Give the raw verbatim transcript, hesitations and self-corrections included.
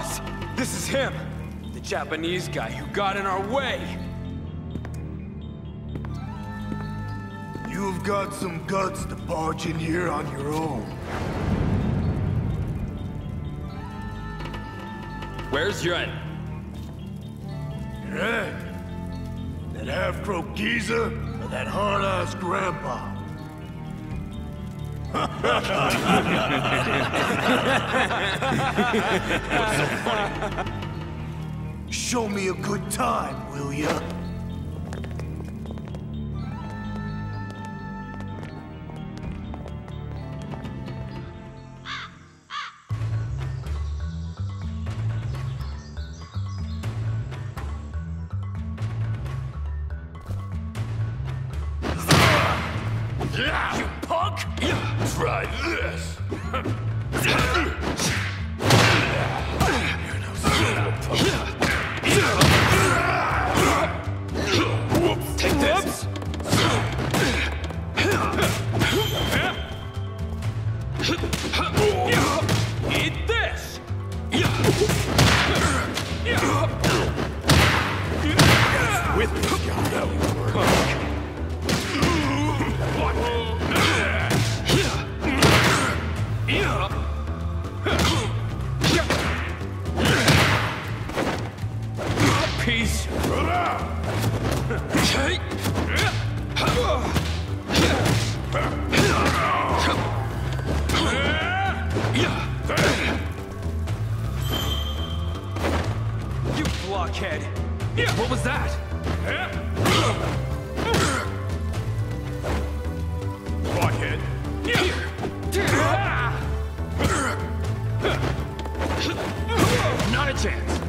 Boss! This is him! The Japanese guy who got in our way! You've got some guts to barge in here on your own. Where's Ren? Ren? That half-croaked geezer or that hard-ass grandpa? What's so funny? Show me a good time, will ya? You punk! Try this! You're no son of a punk. Take this! Eat this! With this guy, that would work. Peace. You blockhead! What was that? Blockhead. Not a chance.